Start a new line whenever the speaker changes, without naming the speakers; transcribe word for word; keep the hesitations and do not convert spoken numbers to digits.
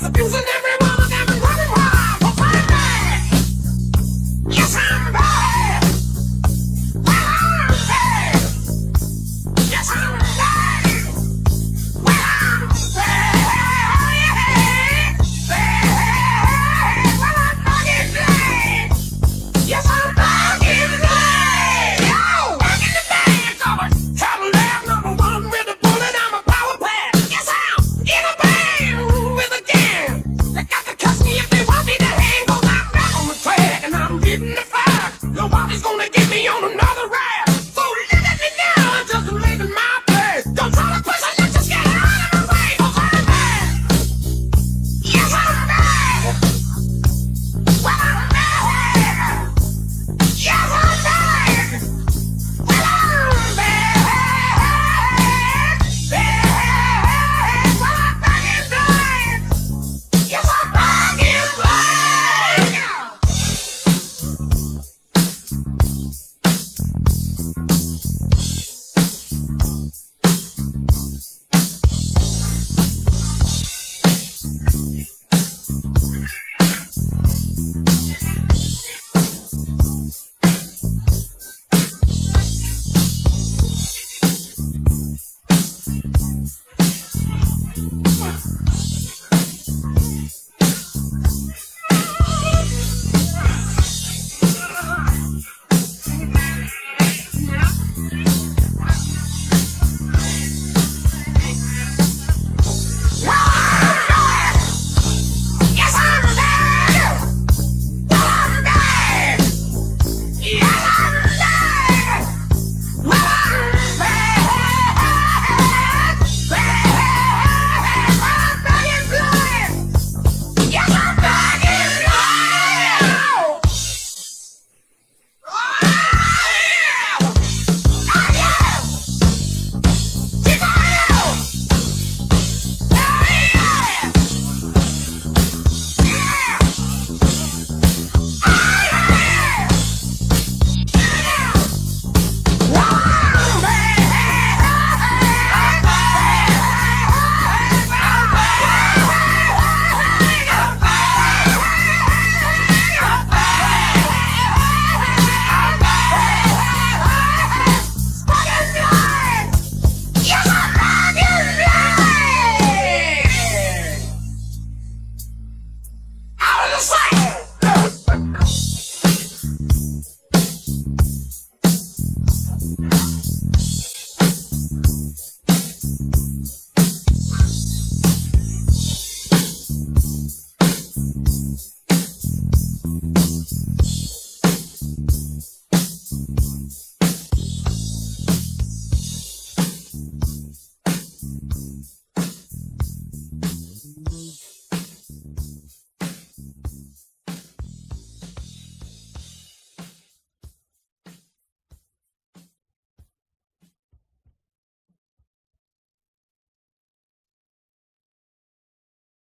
abusing every one of them and running wild. But I'm bad. Yes, I'm bad. Well, I'm bad. Yes, I'm bad. Well, I'm bad. Bad. Well, I'm fucking bad. Yes, I'm fucking bad. Yo, back in the bag, covered. Travel lab number one with a bullet. I'm a power pad. Yes, I'm in a band with a gang. They got to cuss me if they want me to hang. 'Cause I'm back on the track and I'm hitting the fire. Nobody's gonna get me on another ride. So look at me now, I'm just living my place. Don't try to push, I let just get out of my way. 'Cause I'm bad. Yes, I'm